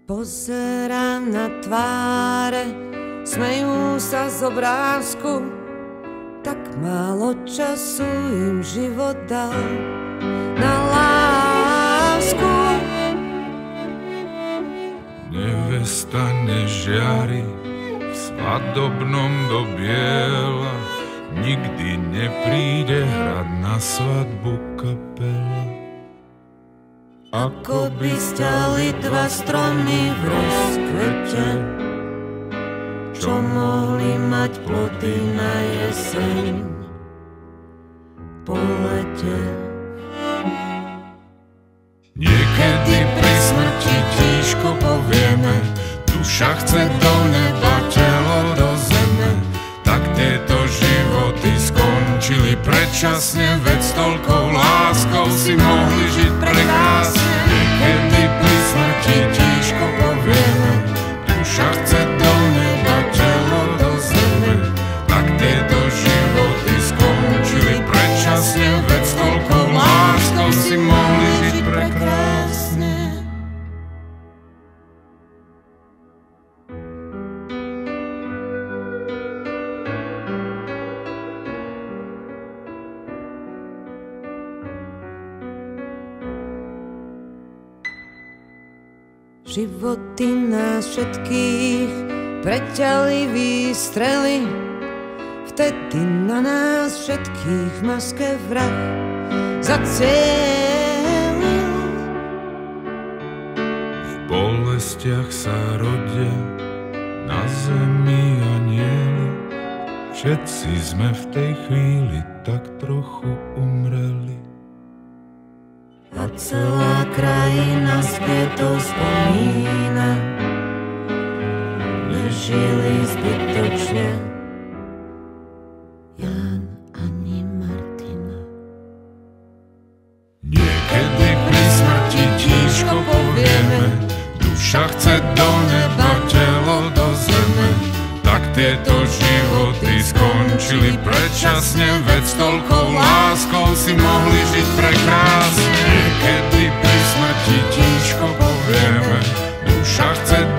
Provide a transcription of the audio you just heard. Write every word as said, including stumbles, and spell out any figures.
Pozerám na tváre, smejú sa z obrázku, tak málo času im život dal na lásku. Nevesta nežiari v svadobnom do biela, nikdy nepríde hrať na svadbu kapela. Ako by stali dva stromy v rozkvete, čo mohli mať plody na jeseň po lete. Niekedy pri smrti tížko povieme, duša chce do neba, telo do zeme. Tak tieto životy skončili predčasne, veď s toľkou láskou si mohli žiť prekrásne. Niekedy pri smrti tížko povieme, duša chce do neba, telo do zeme. Tak tieto životy skončili predčasne, veď s toľkou láskou si mohli žiť prekrásne. Životy nás všetkých preťali výstrely, vtedy na nás všetkých v maske vrah zacielil. V bolestiach sa rodia na zemi anjeli, všetci sme v tej chvíli tak trochu umreli. A celá krajina späto spomína, nežili zbytočne Ján ani Martina. Niekedy pri smrti tížko povieme, duša chce do neba, telo do zeme. Tak tieto životy skončili predčasne, veď s toľkou láskou si mohli žiť prekrásne. Niekedy pri smrti tížko povieme, duša chce